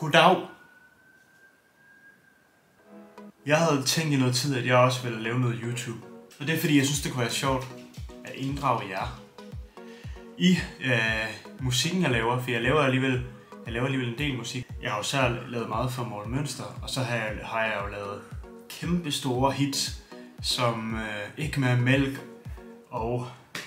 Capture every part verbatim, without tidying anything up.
Goddag. Jeg havde tænkt i noget tid, at jeg også ville lave noget YouTube. Og det er fordi, jeg synes, det kunne være sjovt at inddrage jer i øh, musikken, jeg laver. For jeg laver alligevel, jeg laver alligevel en del musik. Jeg har jo selv lavet meget for Morten Mønster, og så har jeg, har jeg jo lavet kæmpe store hits, som øh, Ikke Mere Mælk, og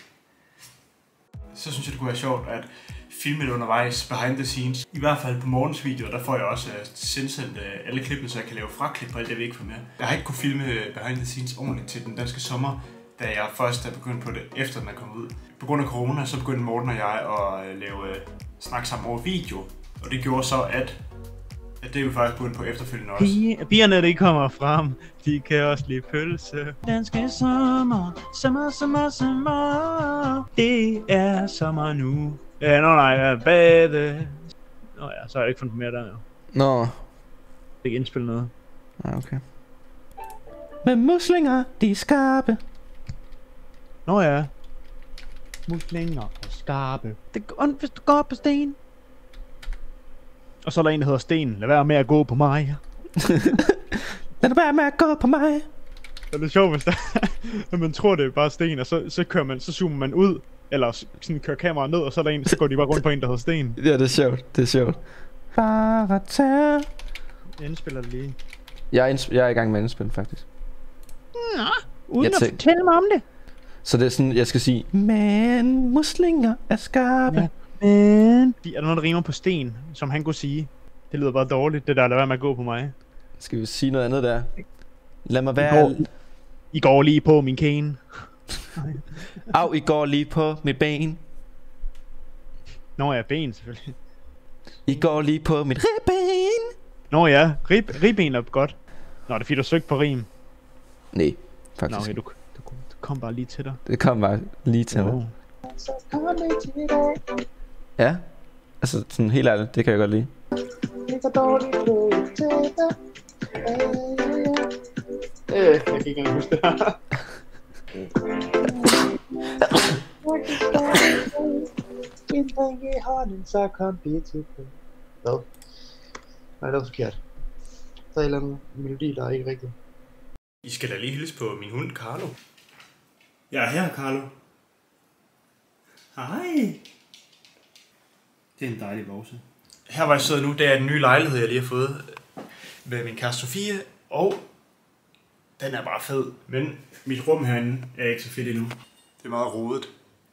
så synes jeg, det kunne være sjovt at filme det undervejs, behind the scenes. I hvert fald på Mortens video, der får jeg også uh, sendt uh, alle klippene, så jeg kan lave fraklip på alt det, vi ikke får med. Jeg har ikke kunne filme behind the scenes ordentligt til den danske sommer, da jeg først er begyndt på det, efter den er kommet ud. På grund af corona, så begyndte Morten og jeg at uh, lave uh, snak sammen over video. Og det gjorde så, at, at det er vi faktisk begyndt på efterfølgende også. Pige, pigerne, de kommer frem, de kan også lide pølse. Danske sommer, sommer, sommer, sommer. Det er sommer nu. Ja, nå nej, jeg bade. Nå ja, så har jeg ikke fundet mere der jo. Nå. Det er ikke indspillet noget. Ja, okay. Med muslinger, de er skarpe. Nå ja. Muslinger og skarpe. Det går ondt, hvis du går på sten. Og så er der en, der hedder Sten. Lad være med at gå på mig. Lad være med at gå på mig. Det er sjovt, hvis der når man tror, det er bare Sten, og så, så, kører man, så zoomer man ud. Eller sådan kører kameraet ned, og så er der en, så går de bare rundt på en, der hedder Sten. Ja, det er sjovt. Det er sjovt. Bare tag. Jeg indspiller det lige. Jeg er, jeg er i gang med at indspille, faktisk. Nå, uden jeg at tænk... fortælle mig om det. Så det er sådan, jeg skal sige, men muslinger er skarpe. Ja. Men... Er der noget, der rimer på sten, som han kunne sige? Det lyder bare dårligt, det der, lad være med at gå på mig. Skal vi sige noget andet der? Lad mig I være... går, I går lige på min kane. Au, I går lige på mit ben. Nå ja, ben selvfølgelig. I går lige på mit ribben. Nå ja, rib, ribben er godt. Nå, det er fordi du søgte på rim. Nej, faktisk. Nå, okay, du, du, du kom bare lige til dig. Det kom bare lige til oh. mig. Ja, altså sådan helt ærligt, det kan jeg godt lide. Øh, jeg kan ikke engang huske det her. En drink i hånden, så kom vi til på. Hvad? Nej, det var forkert. Der er en eller anden melodi, der er ikke rigtig. I skal da lige hilse på min hund, Carlo. Jeg er her, Carlo. Hej. Det er en dejlig vovse. Her hvor jeg sidder nu, det er en ny lejlighed, jeg lige har fået med min kæreste Sofie. Og den er bare fed. Men mit rum herinde er ikke så fedt endnu. Det er meget rodet.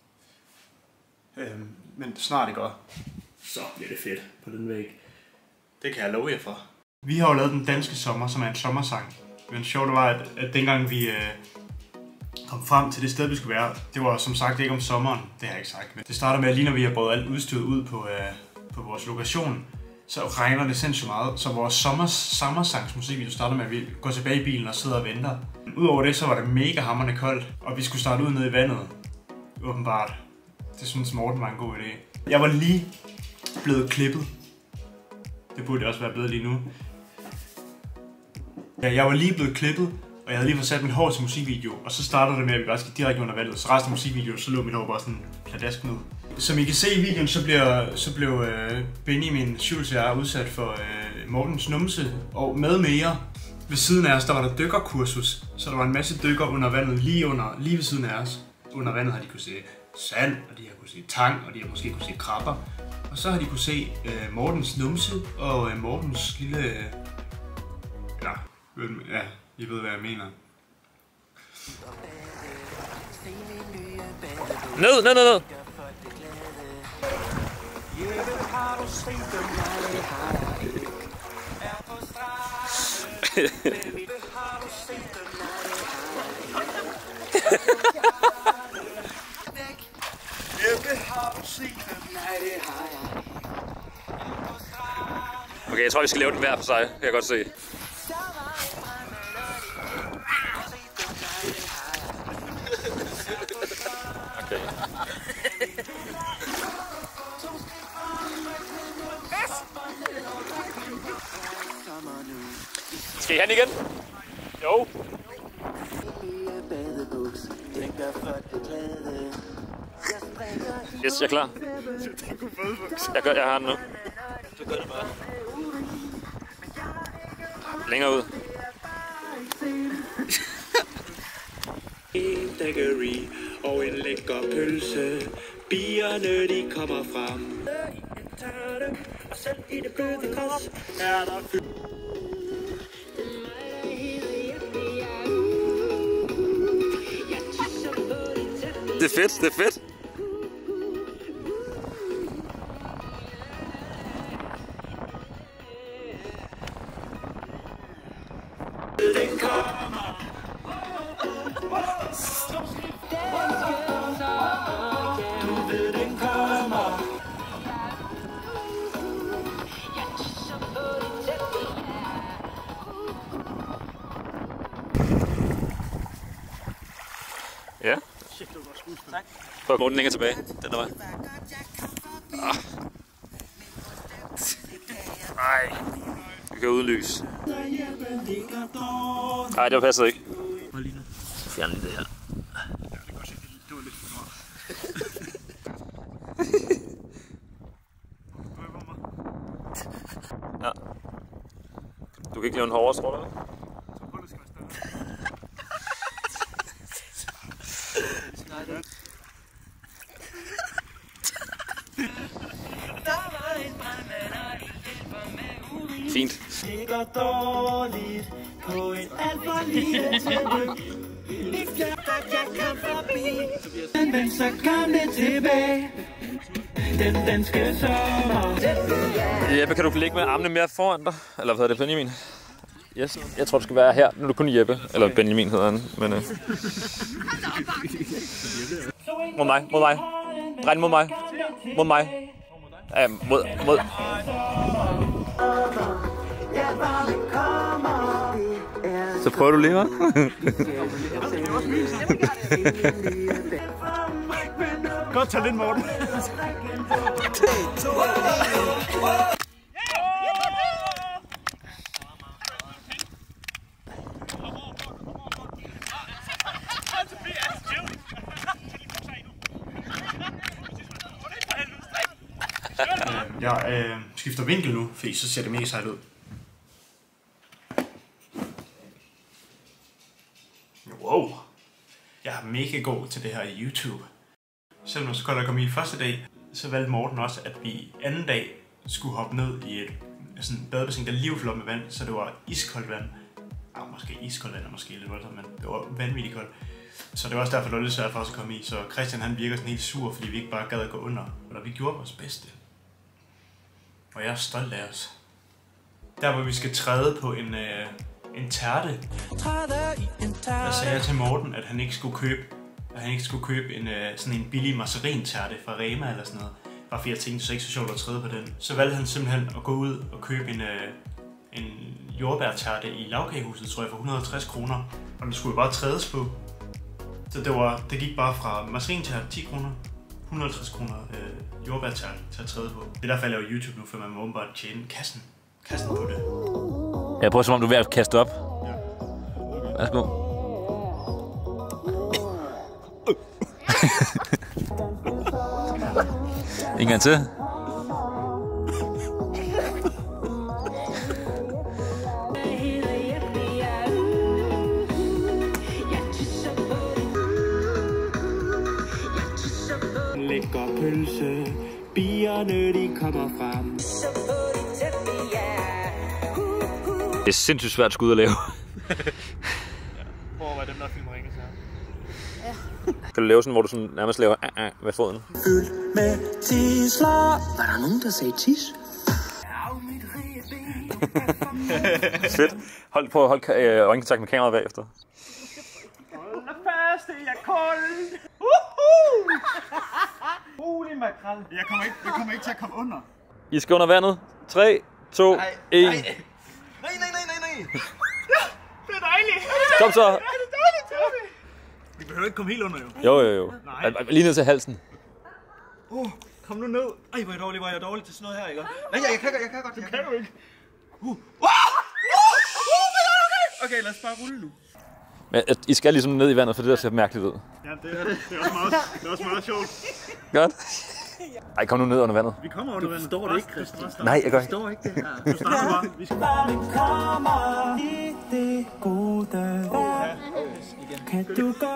Øhm, men snart det går, så bliver det fedt på den væg. Det kan jeg love jer for. Vi har jo lavet Den Danske Sommer, som er en sommersang. Men sjovt det var, at, at dengang vi øh, kom frem til det sted, vi skulle være, det var som sagt ikke om sommeren, det har jeg ikke sagt. Men det starter med, at lige når vi har båret alt udstyret ud på, øh, på vores lokation, så regner det sindssygt meget. Så vores sommers, sommersangsmusikvideo starter med, at vi går tilbage i bilen og sidder og venter. Udover det, så var det mega hamrende koldt, og vi skulle starte ud nede i vandet. Åbenbart. Det synes Morten var en god idé. Jeg var lige blevet klippet. Det burde jeg også være blevet lige nu. Ja, jeg var lige blevet klippet, og jeg havde lige fået sat mit hår til musikvideo. Og så startede det med, at vi bare skal direkte under vandet. Så resten af musikvideoen, så lå mit hår bare sådan pladask ned. Som I kan se i videoen, så bliver, så blev øh, Benjamin Schultz og jeg udsat for øh, Mortens numse og med mere. Ved siden af os, der var der dykkerkursus. Så der var en masse dykker under vandet, lige, under, lige ved siden af os. Under vandet har de kunne se sand, og de har kunne se tang, og de har måske kunne se krabber. Og så har de kunne se øh, Mortens numse og øh, Mortens lille... Øh, ja, ja, I ved hvad jeg mener. Ned, ned, ned, ned! Okay, jeg tror vi skal lave den hver for sig, kan jeg godt se. Okay. Skal I have den igen? Jo. Yes, jeg er klar. Jeg, gør, jeg har den nu. Så gør det bare. Længere ud. En daiquiri og en lækker pølse. Bierne de kommer frem. Og selv i det bløde kors er der fyld. Det er fedt, det er fedt. Den kommer. Du ved, den kommer. Ja. Tak. Prøv at gå den længere tilbage. Den der var. Ah. Ej. Vi kan udlys. Nej, det var passet ikke. Fjern lige det her. Det var lidt for meget. Ja. Du kan ikke lave en hårdere stråle, eller? Så prøv, det skal være større. Fint. Det går dårligt på en alt for lille tømme. Ikke glemt, at jeg kom forbi. Men så kom det tilbage. Den danske sommer. Jeppe, kan du ligge med armene mere foran dig? Eller hvad hedder det, Benjamin? Yes. Jeg tror, du skal være her. Nu er du kun Jeppe. Eller Benjamin hedder han. Men, øh... Mod mig, mod mig. Drej mod mig. Mod mig. Ja, mod, mod. Så prøver du lige, hva'? Godt talent, Morten. Jeg øh, skifter vinkel nu, fordi så ser det mega sejt ud. Wow. Jeg er mega god til det her i YouTube. Selvom det så godt at komme i første dag, så valgte Morten også, at vi anden dag skulle hoppe ned i et sådan badebassin, der lige fyldte op med vand, så det var iskoldt vand. Ah, måske iskoldt vand er måske lidt voldsomt, men det var vanvittigt koldt. Så det var også derfor, det var lidt svært for os at komme i. Så Christian han virker sådan helt sur, fordi vi ikke bare gad at gå under. Og vi gjorde vores bedste. Og jeg er stolt af os. Der hvor vi skal træde på en, øh, en tærte. Der sagde jeg til Morten, at han ikke skulle købe, at han ikke skulle købe en, øh, sådan en billig marcerin-tærte fra Rema eller sådan noget. Bare fordi jeg tænkte, så ikke så sjovt at træde på den. Så valgte han simpelthen at gå ud og købe en, øh, en jordbærtærte i Lavkagehuset, tror jeg, for et hundrede og halvtreds kroner. Og den skulle jo bare trædes på. Så det, var, det gik bare fra marcerin-tærte ti kroner, et hundrede og halvtreds kroner øh, jordbærtærte til at træde på. Det er derfor, jeg laver YouTube nu, for man må åbenbart tjene kassen. Kassen på det. Jeg prøver, som om du er ved at kaste op. Værsgo. En gang til. Lækker pølse, bierne de kommer frem. Det er sindssygt svært skud at lave. Prøv at være dem, der filmer ringe her. Ja. Kan du lave sådan, hvor du sådan nærmest laver ah, ah, med foden? Fyldt med tisler. Var der nogen, der sagde tis? Fedt. Hold på at holde øh, øjenkontakt med kameraet bagefter. Hold da fast, det er koldt. Woohoo! Holy makrel. Jeg kommer ikke, jeg kommer ikke til at komme under. I skal under vandet. tre, to, et. Nej, nej, nej, nej, nej. Ja, det er dejligt. Kom så. Ja, det er dejligt, Tobi. Vi behøver ikke komme helt under, jo. Jo, jo, jo. Nej. Lige ned til halsen. Oh, kom nu ned. Ej, hvor er jeg dårlig, hvor er jeg dårlig til sådan noget her, ikke? Nej, jeg, jeg kan godt, jeg kan godt. Det kan du ikke. Uh. Uh. Uh. Okay, lad os bare rulle nu. Men I skal ligesom ned i vandet, for det der ser mærkeligt ud. Ja, det er det. Det er også meget, det er også meget sjovt. Godt. Ej, kom nu ned under vandet. Vi kommer under vandet. Du forstår det ikke, Christian. Nej, jeg gør ikke. Du forstår ikke det her. Du starter bare. Vi skal bare. Kommer i det gode vejr. Kan du gå?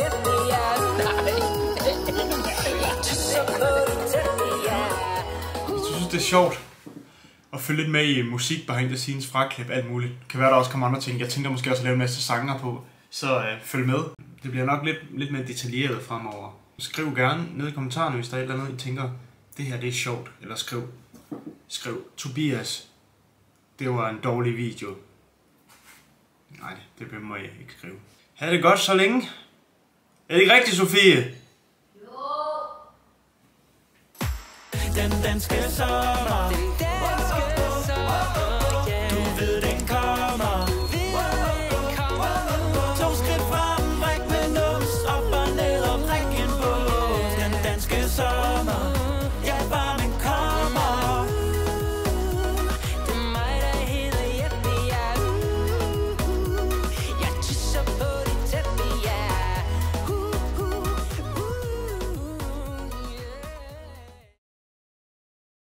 Jeg synes, det er sjovt at følge lidt med i musik, behind the scenes, fraklip, alt muligt. Det kan være, der også kommer andre ting. Jeg tænker måske også at lave en masse sanger på, så øh, følg med. Det bliver nok lidt, lidt mere detaljeret fremover. Skriv gerne ned i kommentarerne, hvis der er et eller andet, I tænker, det her det er sjovt. Eller skriv, skriv, Tobias, det var en dårlig video. Nej, det må jeg ikke skrive. Ha' det godt så længe. Er det ikke rigtigt, Sofie? Den danske sommer.